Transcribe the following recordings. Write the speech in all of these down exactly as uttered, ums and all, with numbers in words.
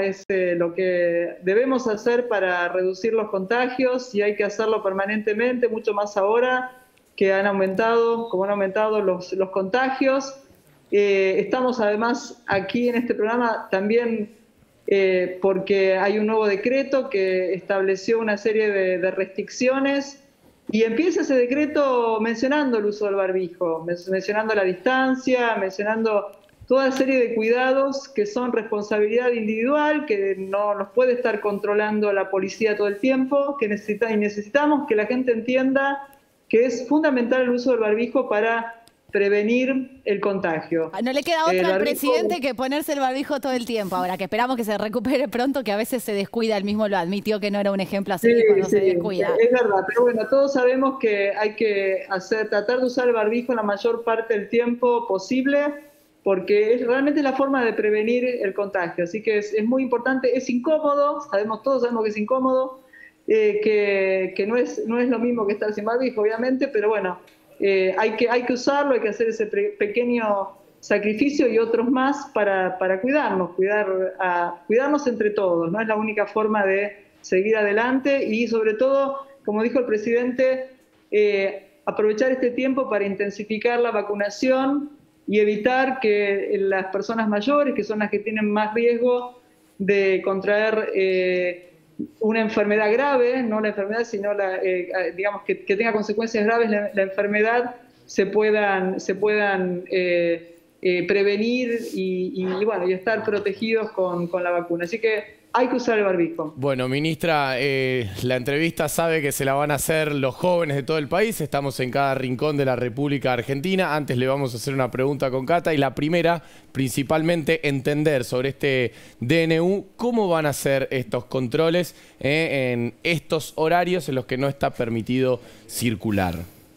es eh, lo que debemos hacer para reducir los contagios y hay que hacerlo permanentemente, mucho más ahora que han aumentado, como han aumentado los, los contagios. Eh, estamos además aquí en este programa también eh, porque hay un nuevo decreto que estableció una serie de, de restricciones y empieza ese decreto mencionando el uso del barbijo, mencionando la distancia, mencionando toda serie de cuidados que son responsabilidad individual, que no nos puede estar controlando la policía todo el tiempo, que necesita, y necesitamos que la gente entienda que es fundamental el uso del barbijo para prevenir el contagio. No le queda otra al presidente que ponerse el barbijo todo el tiempo. Ahora, que esperamos que se recupere pronto, que a veces se descuida, él mismo lo admitió que no era un ejemplo así sí, cuando sí, se descuida. Es verdad, pero bueno, todos sabemos que hay que hacer, tratar de usar el barbijo la mayor parte del tiempo posible, porque es realmente la forma de prevenir el contagio. Así que es, es muy importante, es incómodo, sabemos, todos sabemos que es incómodo, eh, que, que no, es, no es lo mismo que estar sin barbijo, obviamente, pero bueno, Eh, hay, que, hay que usarlo, hay que hacer ese pequeño sacrificio y otros más para, para cuidarnos, cuidar a, cuidarnos entre todos, ¿no? Es la única forma de seguir adelante y sobre todo, como dijo el presidente, eh, aprovechar este tiempo para intensificar la vacunación y evitar que las personas mayores, que son las que tienen más riesgo de contraer eh, una enfermedad grave, no la enfermedad, sino la, eh, digamos que, que tenga consecuencias graves la, la enfermedad, se puedan, se puedan eh, eh, prevenir y, y, bueno, y estar protegidos con, con la vacuna. Así que hay que usar el barbijo. Bueno, ministra, eh, la entrevista sabe que se la van a hacer los jóvenes de todo el país. Estamos en cada rincón de la República Argentina. Antes le vamos a hacer una pregunta con Cata y la primera, principalmente, entender sobre este D N U, cómo van a ser estos controles eh, en estos horarios en los que no está permitido circular.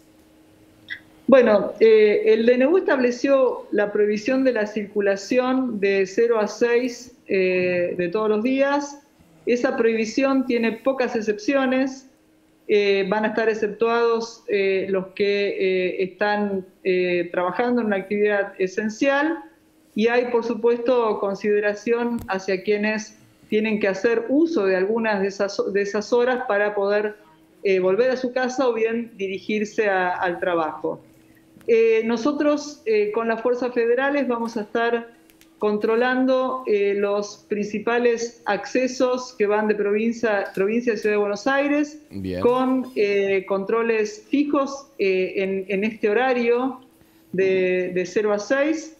Bueno, eh, el D N U estableció la prohibición de la circulación de cero a seis eh, de todos los días. Esa prohibición tiene pocas excepciones. Eh, van a estar exceptuados eh, los que eh, están eh, trabajando en una actividad esencial y hay, por supuesto, consideración hacia quienes tienen que hacer uso de algunas de esas, de esas horas para poder eh, volver a su casa o bien dirigirse a, al trabajo. Eh, nosotros eh, con las fuerzas federales vamos a estar controlando eh, los principales accesos que van de provincia, provincia a Ciudad de Buenos Aires. Bien. Con eh, controles fijos eh, en, en este horario de, de cero a seis.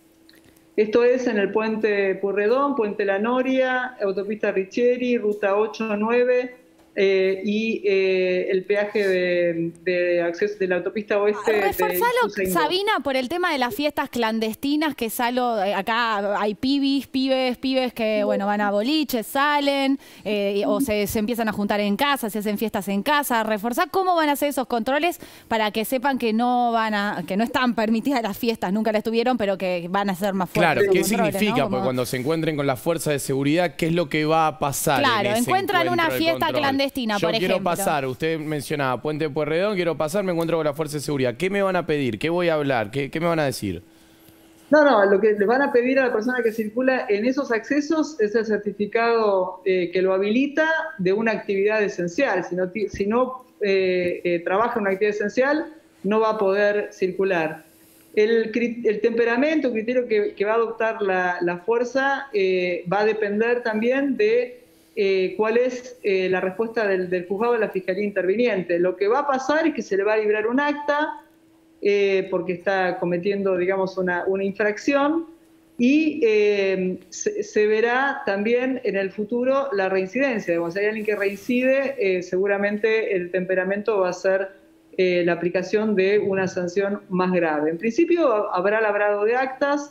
Esto es en el puente Pueyrredón, puente La Noria, autopista Richeri, ruta ocho nueve. Eh, y eh, el peaje de, de acceso de la autopista oeste. Reforzalo, Sabina, por el tema de las fiestas clandestinas, que salgo, acá hay pibis, pibes, pibes que bueno van a boliches, salen, eh, o se, se empiezan a juntar en casa, se hacen fiestas en casa. Reforzar cómo van a hacer esos controles para que sepan que no van a, que no están permitidas las fiestas, nunca las tuvieron, pero que van a ser más fuertes. Claro, ¿qué significa? ¿No? Porque cuando se encuentren con las fuerzas de seguridad, ¿qué es lo que va a pasar? Claro, en ese encuentran una fiesta clandestina. Yo por quiero ejemplo. pasar, usted mencionaba Puente Pueyrredón, quiero pasar, me encuentro con la Fuerza de Seguridad. ¿Qué me van a pedir? ¿Qué voy a hablar? ¿Qué, qué me van a decir? No, no, lo que le van a pedir a la persona que circula en esos accesos es el certificado eh, que lo habilita de una actividad esencial. Si no, si no eh, eh, trabaja en una actividad esencial, no va a poder circular. El, el temperamento, el criterio que, que va a adoptar la, la fuerza eh, va a depender también de Eh, cuál es eh, la respuesta del, del juzgado de la Fiscalía Interviniente. Lo que va a pasar es que se le va a librar un acta eh, porque está cometiendo, digamos, una, una infracción y eh, se, se verá también en el futuro la reincidencia. Digamos, si hay alguien que reincide, eh, seguramente el temperamento va a ser eh, la aplicación de una sanción más grave. En principio habrá labrado de actas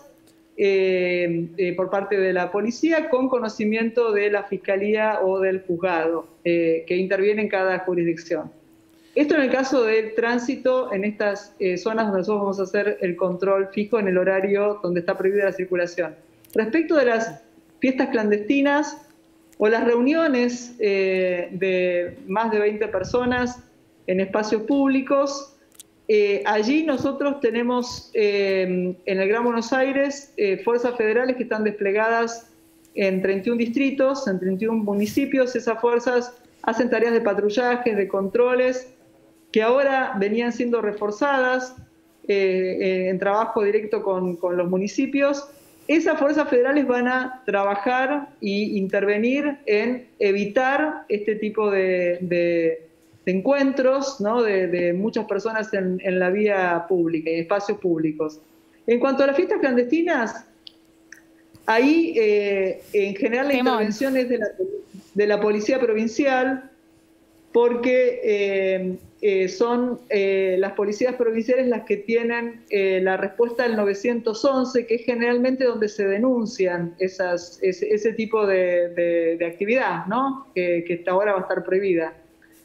Eh, eh, por parte de la policía con conocimiento de la fiscalía o del juzgado eh, que interviene en cada jurisdicción. Esto en el caso del tránsito en estas eh, zonas donde nosotros vamos a hacer el control fijo en el horario donde está prohibida la circulación. Respecto de las fiestas clandestinas o las reuniones eh, de más de veinte personas en espacios públicos, Eh, allí nosotros tenemos eh, en el Gran Buenos Aires eh, fuerzas federales que están desplegadas en treinta y un distritos, en treinta y un municipios. Esas fuerzas hacen tareas de patrullaje, de controles, que ahora venían siendo reforzadas eh, eh, en trabajo directo con, con los municipios. Esas fuerzas federales van a trabajar e intervenir en evitar este tipo de, de, de encuentros, ¿no? de, de muchas personas en, en la vía pública y espacios públicos. En cuanto a las fiestas clandestinas, ahí eh, en general la Temón. intervención es de la, de la Policía Provincial, porque eh, eh, son eh, las policías provinciales las que tienen eh, la respuesta al nueve once, que es generalmente donde se denuncian esas, ese, ese tipo de, de, de actividad, ¿no? que, que ahora va a estar prohibida.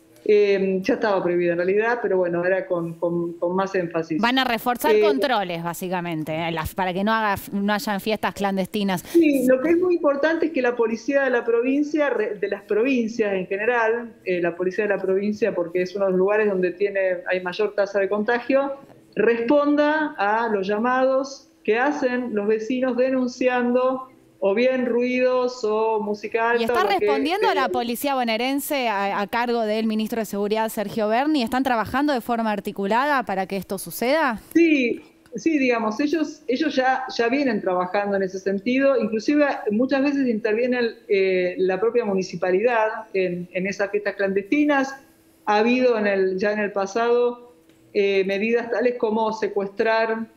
Eh, ya estaba prohibida en realidad, pero bueno, era con, con, con más énfasis. Van a reforzar eh, controles, básicamente, eh, las, para que no, haga, no hayan fiestas clandestinas. Sí, lo que es muy importante es que la policía de la provincia, de las provincias en general, eh, la policía de la provincia, porque es uno de los lugares donde tiene, hay mayor tasa de contagio, responda a los llamados que hacen los vecinos denunciando o bien ruidos o música alta. ¿Y está respondiendo que, a la policía bonaerense a, a cargo del ministro de Seguridad, Sergio Berni? ¿Están trabajando de forma articulada para que esto suceda? Sí, sí, digamos, ellos, ellos ya, ya vienen trabajando en ese sentido. Inclusive muchas veces interviene eh, la propia municipalidad en, en esas fiestas clandestinas. Ha habido en el, ya en el pasado eh, medidas tales como secuestrar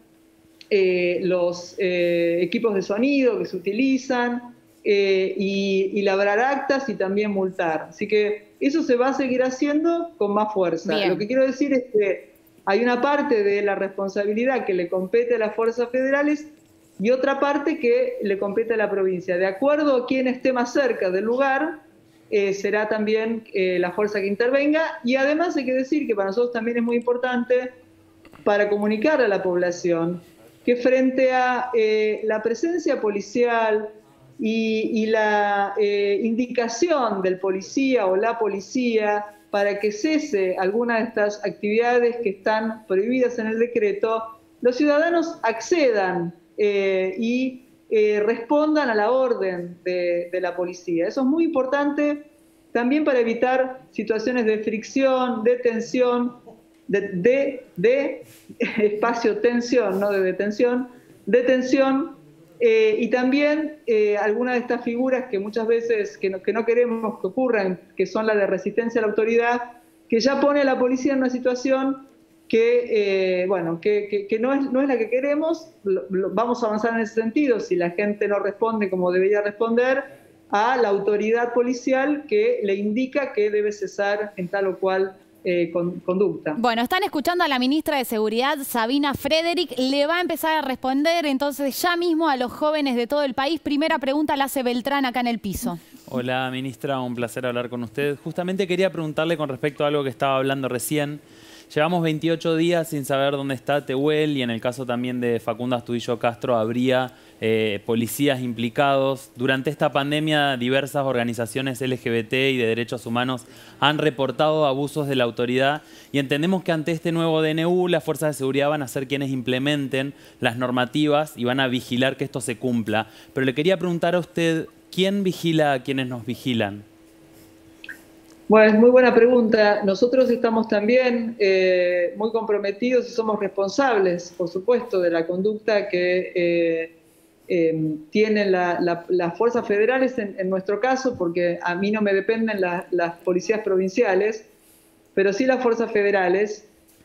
Eh, los eh, equipos de sonido que se utilizan eh, y, y labrar actas y también multar. Así que eso se va a seguir haciendo con más fuerza. Bien. Lo que quiero decir es que hay una parte de la responsabilidad que le compete a las fuerzas federales y otra parte que le compete a la provincia. De acuerdo a quien esté más cerca del lugar, eh, será también eh, la fuerza que intervenga. Y además hay que decir que para nosotros también es muy importante para comunicar a la población que frente a eh, la presencia policial y, y la eh, indicación del policía o la policía para que cese alguna de estas actividades que están prohibidas en el decreto, los ciudadanos accedan eh, y eh, respondan a la orden de, de la policía. Eso es muy importante también para evitar situaciones de fricción, de tensión, De, de, de espacio-tensión, no de detención, detención, eh, y también eh, algunas de estas figuras que muchas veces que no, que no queremos que ocurran, que son las de resistencia a la autoridad, que ya pone a la policía en una situación que, eh, bueno, que, que, que no, es, no es la que queremos. Lo, lo, vamos a avanzar en ese sentido si la gente no responde como debería responder a la autoridad policial que le indica que debe cesar en tal o cual Eh, con, conducta. Bueno, están escuchando a la ministra de Seguridad, Sabina Frederick. Le va a empezar a responder entonces ya mismo a los jóvenes de todo el país. Primera pregunta la hace Beltrán acá en el piso. Hola, ministra, un placer hablar con usted. Justamente quería preguntarle con respecto a algo que estaba hablando recién. Llevamos veintiocho días sin saber dónde está Tehuel y en el caso también de Facundo Astudillo Castro habría eh, policías implicados. Durante esta pandemia diversas organizaciones L G B T y de derechos humanos han reportado abusos de la autoridad y entendemos que ante este nuevo D N U las fuerzas de seguridad van a ser quienes implementen las normativas y van a vigilar que esto se cumpla. Pero le quería preguntar a usted, ¿quién vigila a quienes nos vigilan? Bueno, es muy buena pregunta. Nosotros estamos también eh, muy comprometidos y somos responsables, por supuesto, de la conducta que eh, eh, tienen la, la, las fuerzas federales en, en nuestro caso, porque a mí no me dependen la, las policías provinciales, pero sí las fuerzas federales.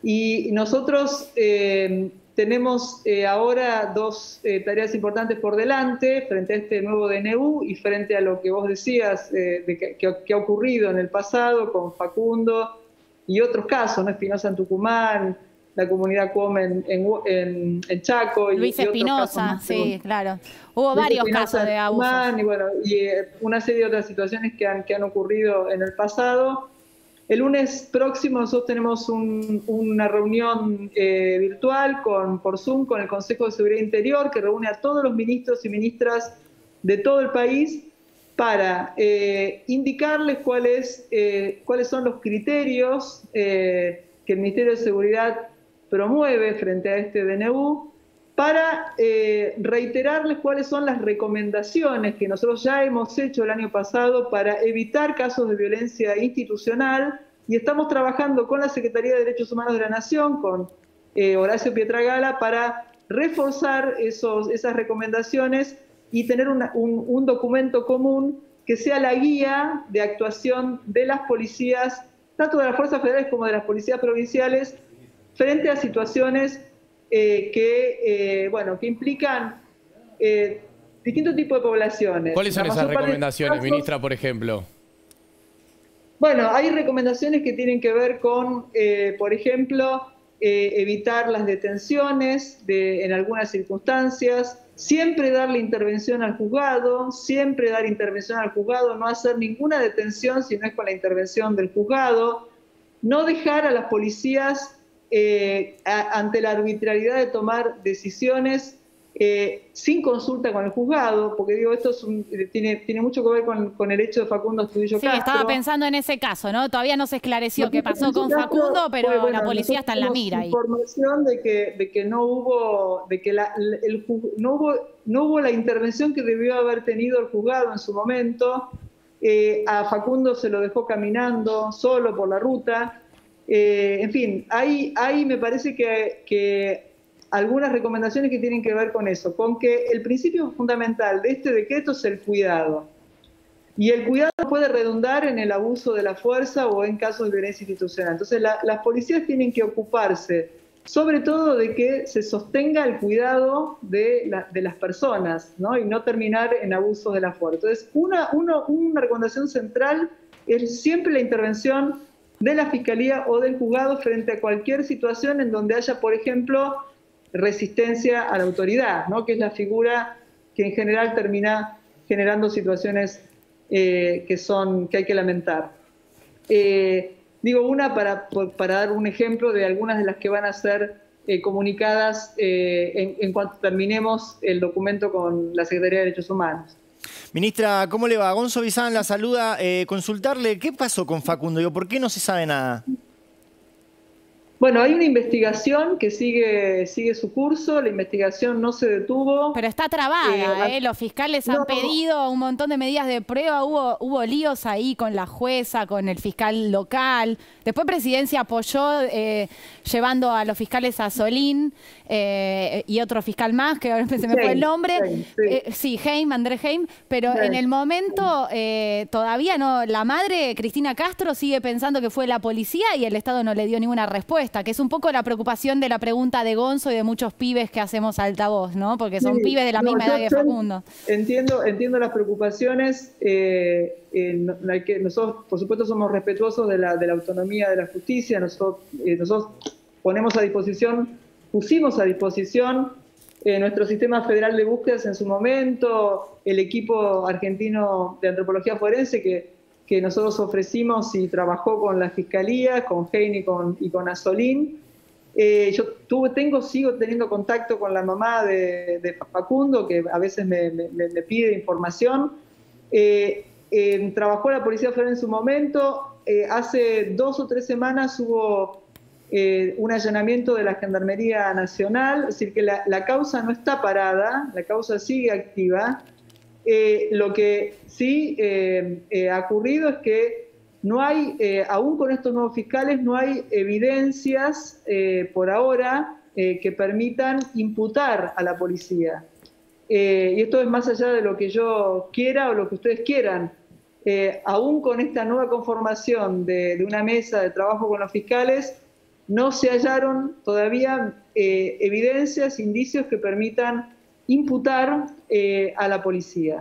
Y nosotros eh, tenemos eh, ahora dos eh, tareas importantes por delante frente a este nuevo D N U y frente a lo que vos decías eh, de que, que, que ha ocurrido en el pasado con Facundo y otros casos, ¿no? Espinosa en Tucumán, la comunidad Cuom en, en, en Chaco. Y, Luis y Espinosa, sí, claro. Hubo Luis varios Espinosa casos de abuso. Y, bueno, y eh, una serie de otras situaciones que han, que han ocurrido en el pasado. El lunes próximo nosotros tenemos un, una reunión eh, virtual con, por Zoom con el Consejo de Seguridad Interior que reúne a todos los ministros y ministras de todo el país para eh, indicarles cuáles, eh, cuáles son los criterios eh, que el Ministerio de Seguridad promueve frente a este D N U para eh, reiterarles cuáles son las recomendaciones que nosotros ya hemos hecho el año pasado para evitar casos de violencia institucional, y estamos trabajando con la Secretaría de Derechos Humanos de la Nación, con eh, Horacio Pietragala, para reforzar esos, esas recomendaciones y tener una, un, un documento común que sea la guía de actuación de las policías, tanto de las fuerzas federales como de las policías provinciales, frente a situaciones eh, que, eh, bueno, que implican eh, distintos tipos de poblaciones. ¿Cuáles son esas recomendaciones, ministra, por ejemplo? Bueno, hay recomendaciones que tienen que ver con, eh, por ejemplo, eh, evitar las detenciones de, en algunas circunstancias, siempre darle intervención al juzgado, siempre dar intervención al juzgado, no hacer ninguna detención si no es con la intervención del juzgado, no dejar a las policías eh, a, ante la arbitrariedad de tomar decisiones eh, sin consulta con el juzgado, porque digo, esto es un, tiene, tiene mucho que ver con, con el hecho de Facundo Astudillo Sí, Castro. estaba pensando en ese caso, ¿no? Todavía no se esclareció No, qué pasó con Castro, Facundo, pero pues, bueno, la policía está en la mira ahí. Información de que, de que no hubo, de que la, el, no hubo, no hubo la intervención que debió haber tenido el juzgado en su momento. Eh, a Facundo se lo dejó caminando solo por la ruta. Eh, en fin, hay, hay me parece que, que algunas recomendaciones que tienen que ver con eso, con que el principio fundamental de este decreto es el cuidado. Y el cuidado puede redundar en el abuso de la fuerza o en casos de violencia institucional. Entonces, la, las policías tienen que ocuparse, sobre todo, de que se sostenga el cuidado de, la, de las personas, ¿no? Y no terminar en abusos de la fuerza. Entonces, una, uno, una recomendación central es siempre la intervención de la Fiscalía o del juzgado frente a cualquier situación en donde haya, por ejemplo, resistencia a la autoridad, ¿no? Que es la figura que en general termina generando situaciones eh, que, son, que hay que lamentar. Eh, digo una para, para dar un ejemplo de algunas de las que van a ser eh, comunicadas eh, en, en cuanto terminemos el documento con la Secretaría de Derechos Humanos. Ministra, ¿cómo le va? Gonzo Bizán la saluda. Eh, consultarle, ¿qué pasó con Facundo? Digo, ¿por qué no se sabe nada? Bueno, hay una investigación que sigue, sigue su curso, la investigación no se detuvo. Pero está trabada, ¿eh? ¿eh? Los fiscales han no. pedido un montón de medidas de prueba, hubo, hubo líos ahí con la jueza, con el fiscal local. Después Presidencia apoyó eh, llevando a los fiscales a Solín eh, y otro fiscal más, que ahora se me fue el nombre. Heim, sí, eh, sí, Heim, Andrés Heim, pero sí. en el momento eh, todavía no, la madre, Cristina Castro, sigue pensando que fue la policía y el Estado no le dio ninguna respuesta. Que es un poco la preocupación de la pregunta de Gonzo y de muchos pibes que hacemos altavoz, ¿no? Porque son sí, pibes de la no, misma edad que Facundo. Entiendo, entiendo las preocupaciones. Eh, eh, no, que nosotros, por supuesto, somos respetuosos de la, de la autonomía de la justicia. Nosotros, eh, nosotros ponemos a disposición, pusimos a disposición eh, nuestro sistema federal de búsquedas en su momento, el equipo argentino de antropología forense que que nosotros ofrecimos y trabajó con la Fiscalía, con Heine y con, y con Asolín. Eh, yo tuve, tengo, sigo teniendo contacto con la mamá de, de Facundo, que a veces me, me, me pide información. Eh, eh, trabajó la Policía Federal en su momento. Eh, hace dos o tres semanas hubo eh, un allanamiento de la Gendarmería Nacional, es decir, que la, la causa no está parada, la causa sigue activa. Eh, lo que sí eh, eh, ha ocurrido es que no hay, eh, aún con estos nuevos fiscales, no hay evidencias eh, por ahora eh, que permitan imputar a la policía. Eh, y esto es más allá de lo que yo quiera o lo que ustedes quieran. Eh, aún con esta nueva conformación de, de una mesa de trabajo con los fiscales, no se hallaron todavía eh, evidencias, indicios que permitan imputar eh, a la policía.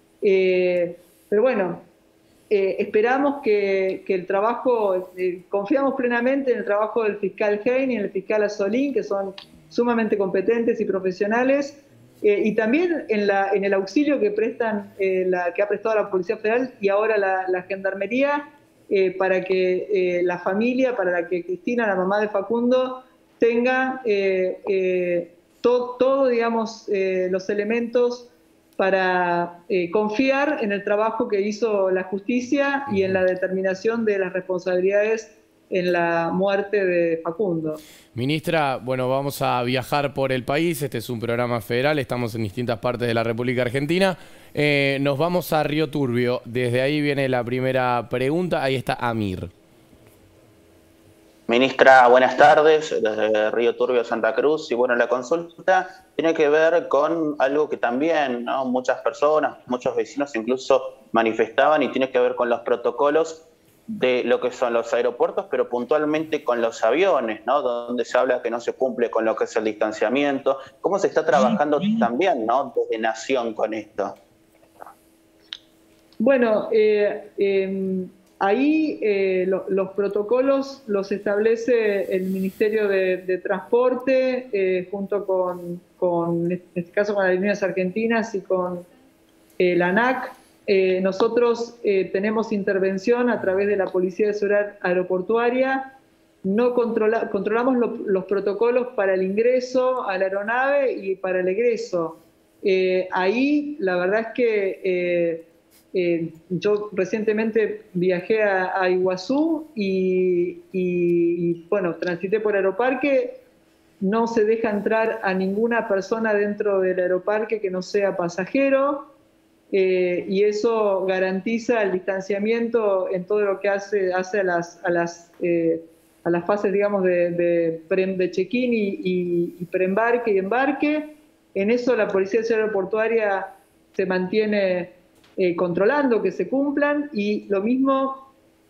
Eh, pero bueno, eh, esperamos que, que el trabajo, eh, confiamos plenamente en el trabajo del fiscal Heine y en el fiscal Asolín, que son sumamente competentes y profesionales, eh, y también en, la, en el auxilio que prestan, eh, la, que ha prestado la Policía Federal y ahora la, la Gendarmería, eh, para que eh, la familia, para la que Cristina, la mamá de Facundo, tenga eh, eh, todo, todo, digamos, eh, los elementos para eh, confiar en el trabajo que hizo la justicia y en la determinación de las responsabilidades en la muerte de Facundo. Ministra, bueno, vamos a viajar por el país. Este es un programa federal, estamos en distintas partes de la República Argentina. Eh, nos vamos a Río Turbio. Desde ahí viene la primera pregunta. Ahí está Amir. Ministra, buenas tardes, desde Río Turbio, Santa Cruz. Y bueno, la consulta tiene que ver con algo que también, ¿no?, muchas personas, muchos vecinos incluso manifestaban, y tiene que ver con los protocolos de lo que son los aeropuertos, pero puntualmente con los aviones, ¿no?, donde se habla que no se cumple con lo que es el distanciamiento. ¿Cómo se está trabajando también, ¿no?, desde Nación con esto? Bueno, eh, eh, ahí eh, lo, los protocolos los establece el Ministerio de, de Transporte eh, junto con, con, en este caso, con las líneas argentinas y con eh, la ANAC. Eh, nosotros eh, tenemos intervención a través de la Policía de Seguridad Aeroportuaria. No controla, controlamos lo, los protocolos para el ingreso a la aeronave y para el egreso. Eh, ahí la verdad es que eh, eh, yo recientemente viajé a, a Iguazú y, y, y bueno, transité por Aeroparque. No se deja entrar a ninguna persona dentro del aeroparque que no sea pasajero. Eh, y eso garantiza el distanciamiento en todo lo que hace, hace a, las, a, las, eh, a las fases, digamos, de, de, de check-in y, y, y preembarque y embarque. En eso la Policía de Seguridad Aeroportuaria se mantiene eh, controlando que se cumplan, y lo mismo,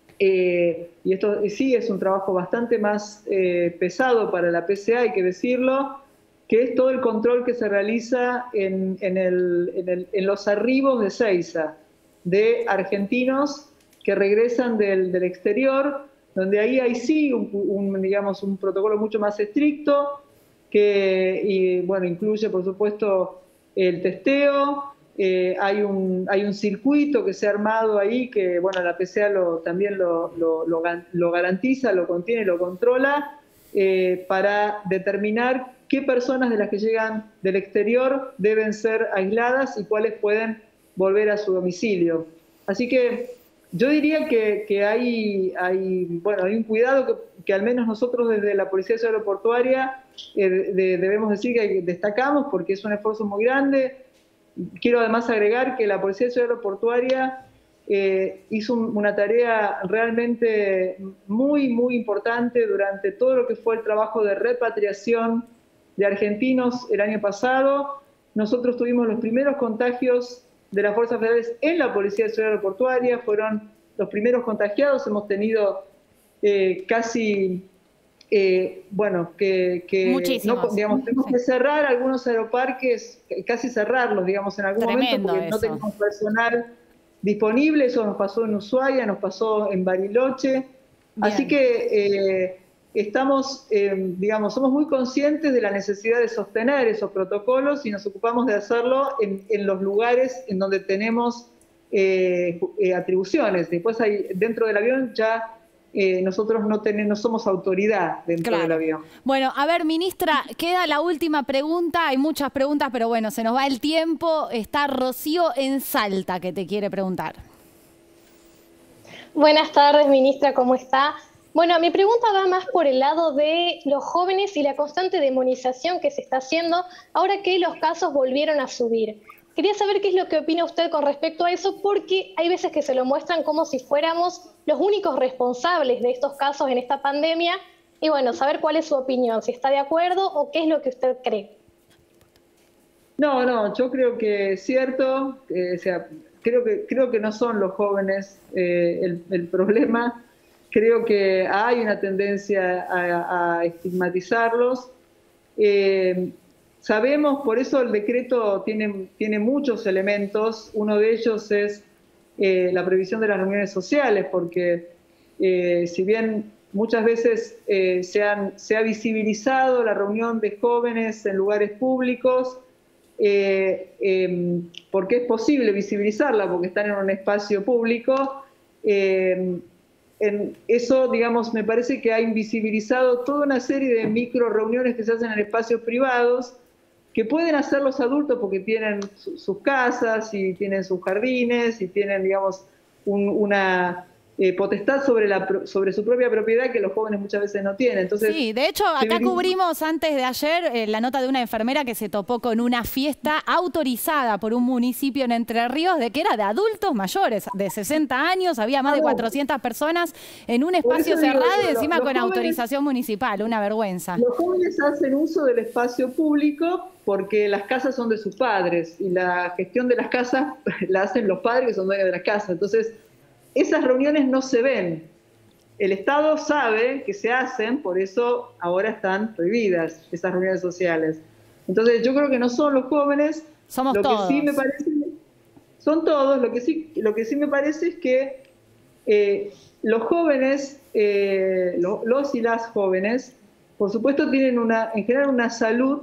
eh, y esto sí es un trabajo bastante más eh, pesado para la P C A, hay que decirlo, que es todo el control que se realiza en, en, el, en, el, en los arribos de Seiza, de argentinos que regresan del, del exterior, donde ahí hay sí un, un, digamos, un protocolo mucho más estricto, que y, bueno, incluye, por supuesto, el testeo. Eh, hay, un, hay un circuito que se ha armado ahí, que bueno, la P C A lo, también lo, lo, lo, lo garantiza, lo contiene, lo controla, eh, para determinar qué personas de las que llegan del exterior deben ser aisladas y cuáles pueden volver a su domicilio. Así que yo diría que, que hay, hay, bueno, hay un cuidado que, que al menos nosotros desde la Policía de Seguridad Aeroportuaria eh, de, debemos decir que destacamos, porque es un esfuerzo muy grande. Quiero además agregar que la Policía de Seguridad Aeroportuaria eh, hizo un, una tarea realmente muy, muy importante durante todo lo que fue el trabajo de repatriación de argentinos el año pasado. Nosotros tuvimos los primeros contagios de las fuerzas federales en la Policía de Seguridad Aeroportuaria, fueron los primeros contagiados. Hemos tenido eh, casi, eh, bueno, que, que no, digamos, tuvimos sí. que cerrar algunos aeroparques, casi cerrarlos, digamos, en algún Tremendo momento, porque eso. no teníamos personal disponible. Eso nos pasó en Ushuaia, nos pasó en Bariloche. Bien. Así que eh, estamos, eh, digamos, somos muy conscientes de la necesidad de sostener esos protocolos y nos ocupamos de hacerlo en, en los lugares en donde tenemos eh, eh, atribuciones. Después hay, dentro del avión ya eh, nosotros no, tenemos, no somos autoridad dentro claro. del avión. Bueno, a ver, ministra, queda la última pregunta. Hay muchas preguntas, pero bueno, se nos va el tiempo. Está Rocío en Salta que te quiere preguntar. Buenas tardes, ministra, ¿cómo está? Bueno, mi pregunta va más por el lado de los jóvenes y la constante demonización que se está haciendo ahora que los casos volvieron a subir. Quería saber qué es lo que opina usted con respecto a eso, porque hay veces que se lo muestran como si fuéramos los únicos responsables de estos casos en esta pandemia. Y bueno, saber cuál es su opinión, si está de acuerdo o qué es lo que usted cree. No, no, yo creo que es cierto, eh, o sea, creo que, creo que no son los jóvenes eh, el, el problema. Creo que hay una tendencia a, a estigmatizarlos. Eh, sabemos, por eso el decreto tiene, tiene muchos elementos. Uno de ellos es eh, la previsión de las reuniones sociales, porque eh, si bien muchas veces eh, se, han, se ha visibilizado la reunión de jóvenes en lugares públicos, eh, eh, porque es posible visibilizarla, porque están en un espacio público, eh, En eso, digamos, me parece que ha invisibilizado toda una serie de micro reuniones que se hacen en espacios privados, que pueden hacer los adultos porque tienen su, sus casas y tienen sus jardines y tienen, digamos, un, una, eh, potestad sobre, la, sobre su propia propiedad que los jóvenes muchas veces no tienen. Entonces, sí, de hecho, acá cubrimos antes de ayer eh, la nota de una enfermera que se topó con una fiesta autorizada por un municipio en Entre Ríos de que era de adultos mayores, de sesenta años, había más de cuatrocientas personas en un espacio cerrado y encima con autorización municipal, una vergüenza. Los jóvenes hacen uso del espacio público porque las casas son de sus padres y la gestión de las casas la hacen los padres que son dueños de las casas. Entonces, esas reuniones no se ven. El Estado sabe que se hacen, por eso ahora están prohibidas esas reuniones sociales. Entonces yo creo que no son los jóvenes. Somos lo todos. Que sí me parece, son todos. Lo que sí, lo que sí me parece es que eh, los jóvenes, eh, lo, los y las jóvenes, por supuesto tienen una, en general una salud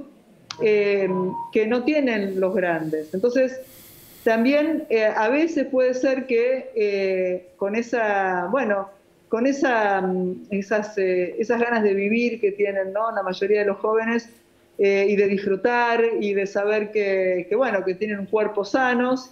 eh, que no tienen los grandes. Entonces, también eh, a veces puede ser que eh, con esa, bueno, con esa, esas, eh, esas ganas de vivir que tienen, ¿no?, la mayoría de los jóvenes eh, y de disfrutar y de saber que, que bueno, que tienen un cuerpo sanos,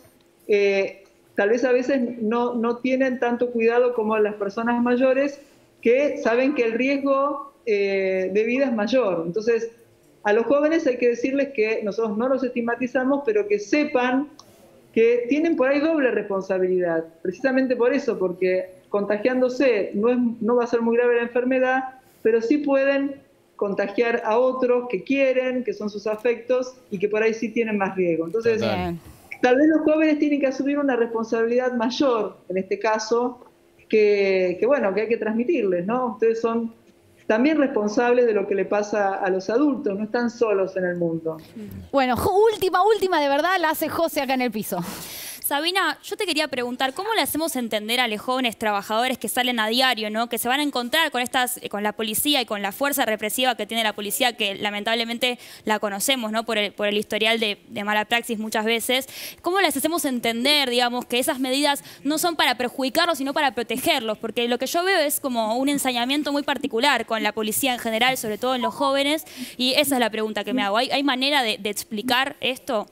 eh, tal vez a veces no, no tienen tanto cuidado como las personas mayores que saben que el riesgo eh, de vida es mayor. Entonces, a los jóvenes hay que decirles que nosotros no los estigmatizamos, pero que sepan que tienen por ahí doble responsabilidad, precisamente por eso, porque contagiándose no, es, no va a ser muy grave la enfermedad, pero sí pueden contagiar a otros que quieren, que son sus afectos y que por ahí sí tienen más riesgo. Entonces, Bien. Tal vez los jóvenes tienen que asumir una responsabilidad mayor, en este caso, que, que bueno, que hay que transmitirles, ¿no? Ustedes son también responsables de lo que le pasa a los adultos, no están solos en el mundo. Bueno, última, última de verdad la hace José acá en el piso. Sabina, yo te quería preguntar, ¿cómo le hacemos entender a los jóvenes trabajadores que salen a diario, ¿no?, que se van a encontrar con estas, con la policía y con la fuerza represiva que tiene la policía, que lamentablemente la conocemos, ¿no?, por el, por el historial de, de mala praxis muchas veces? ¿Cómo les hacemos entender, digamos, que esas medidas no son para perjudicarlos, sino para protegerlos? Porque lo que yo veo es como un ensañamiento muy particular con la policía en general, sobre todo en los jóvenes, y esa es la pregunta que me hago. ¿Hay, hay manera de, de explicar esto?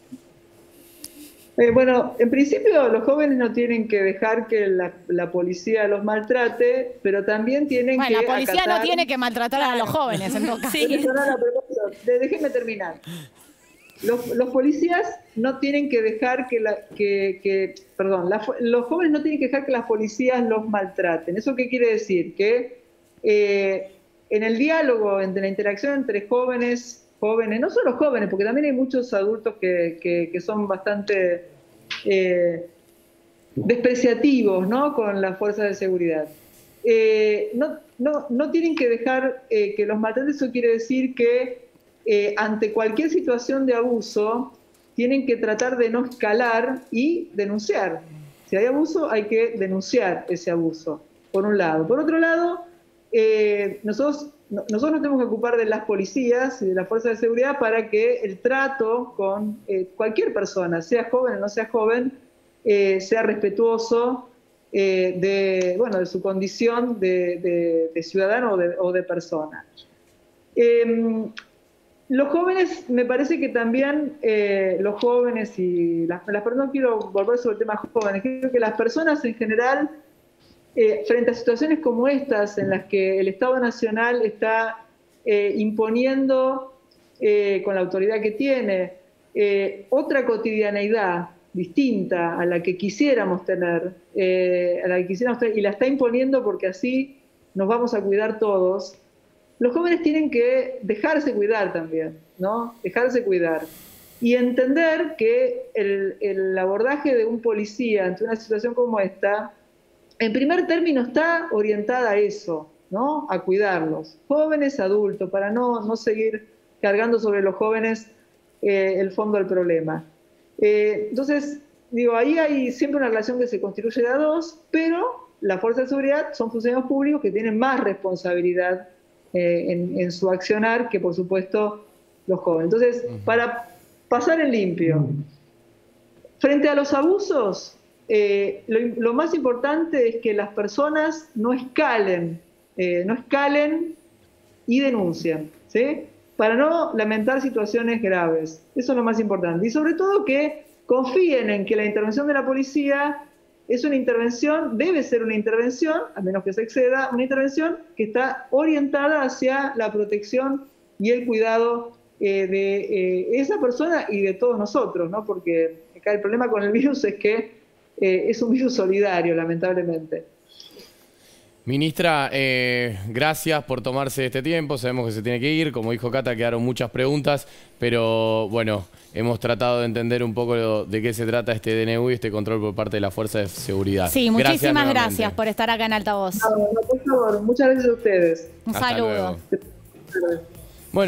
Eh, bueno, en principio los jóvenes no tienen que dejar que la, la policía los maltrate, pero también tienen bueno, que la policía acatar... no tiene que maltratar a los jóvenes, en todo caso. Sí. Déjenme terminar. Los, los policías no tienen que dejar que, la, que, que perdón, la, los jóvenes no tienen que dejar que las policías los maltraten. ¿Eso qué quiere decir? Que eh, en el diálogo, en la interacción entre jóvenes, jóvenes, no solo jóvenes, porque también hay muchos adultos que, que, que son bastante eh, despreciativos, ¿no?, con las fuerzas de seguridad. Eh, no, no, no tienen que dejar eh, que los maltraten. Eso quiere decir que eh, ante cualquier situación de abuso tienen que tratar de no escalar y denunciar. Si hay abuso, hay que denunciar ese abuso, por un lado. Por otro lado, eh, nosotros, nosotros nos tenemos que ocupar de las policías y de las fuerzas de seguridad para que el trato con eh, cualquier persona, sea joven o no sea joven, eh, sea respetuoso eh, de, bueno, de su condición de, de, de ciudadano o de, o de persona. Eh, los jóvenes, me parece que también eh, los jóvenes y las, las personas, no quiero volver sobre el tema jóvenes, creo que las personas en general, eh, frente a situaciones como estas, en las que el Estado Nacional está eh, imponiendo, eh, con la autoridad que tiene, eh, otra cotidianeidad distinta a la que quisiéramos tener, eh, a la que quisiéramos tener, y la está imponiendo porque así nos vamos a cuidar todos. Los jóvenes tienen que dejarse cuidar también, ¿no? Dejarse cuidar. Y entender que el, el abordaje de un policía ante una situación como esta, en primer término está orientada a eso, ¿no?, a cuidarlos, jóvenes, adultos, para no, no seguir cargando sobre los jóvenes eh, el fondo del problema. Eh, entonces, digo, ahí hay siempre una relación que se construye de a dos, pero las fuerzas de seguridad son funcionarios públicos que tienen más responsabilidad Eh, en, en su accionar que, por supuesto, los jóvenes. Entonces, para pasar en limpio, frente a los abusos, eh, lo, lo más importante es que las personas no escalen, eh, no escalen y denuncien, ¿sí?, para no lamentar situaciones graves. Eso es lo más importante. Y sobre todo que confíen en que la intervención de la policía es una intervención, debe ser una intervención, a menos que se exceda, una intervención que está orientada hacia la protección y el cuidado eh, de eh, esa persona y de todos nosotros, ¿no? Porque acá el problema con el virus es que eh, es un virus solidario, lamentablemente. Ministra, eh, gracias por tomarse este tiempo, sabemos que se tiene que ir, como dijo Cata, quedaron muchas preguntas, pero bueno, hemos tratado de entender un poco de qué se trata este D N U y este control por parte de la Fuerza de Seguridad. Sí, muchísimas gracias, gracias por estar acá en Altavoz. No, no, por favor, muchas gracias a ustedes. Un Hasta saludo. luego.